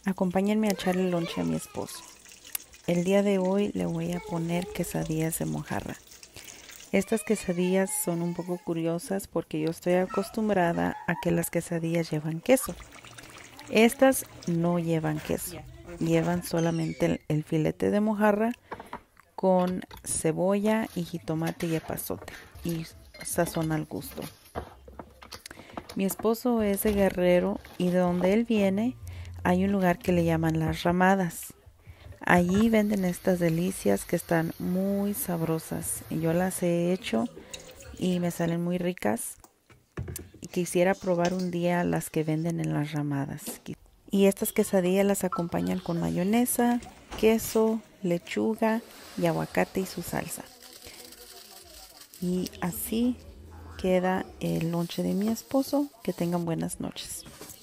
Acompáñenme a echarle lonche a mi esposo. El día de hoy le voy a poner quesadillas de mojarra. Estas quesadillas son un poco curiosas porque yo estoy acostumbrada a que las quesadillas llevan queso. Estas no llevan queso, llevan solamente el filete de mojarra con cebolla y jitomate y epazote y sazón al gusto. Mi esposo es de Guerrero y de donde él viene hay un lugar que le llaman Las Ramadas. Allí venden estas delicias que están muy sabrosas. Yo las he hecho y me salen muy ricas. Quisiera probar un día las que venden en Las Ramadas. Y estas quesadillas las acompañan con mayonesa, queso, lechuga y aguacate y su salsa. Y así queda el lonche de mi esposo. Que tengan buenas noches.